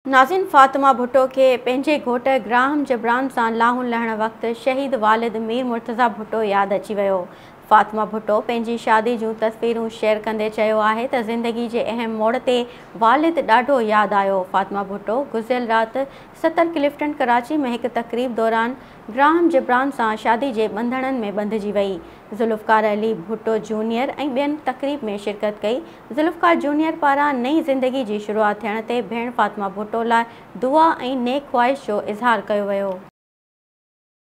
नाज़िन फ़ातिमा भुट्टो के पंहिंजे घोट ग्राहम जबरान सां लाहुन लहण वक़्तु शहीद वालिद मीर मुर्तज़ा भुट्टो यादि अची वियो। फ़ातिमा भुट्टो पंहिंजी शादी जूं तस्वीरूं शेयर कंदे चयो आहे त ज़िंदगी जे अहम मोड़ ते वालिद ॾाढो यादि आयो। फ़ातिमा भुट्टो गुज़िरियल राति 70 क्लिफ्टन कराची में हिकु तक़रीब दौरान ग्राहम जबरान सां शादी जे बंधणनि में बंधिजी वई। ज़ुल्फ़कार अली भुट्टो जूनियर ऐं ॿियनि तक़रीब में शिरकत कई। ज़ुल्फ़कार जूनियर पारां नई ज़िंदगी जी शुरूआति थियण ते भेण फ़ातिमा भुट्टो लाइ दुआ ऐं नेक ख़्वाहिश जो इज़हार कयो वियो।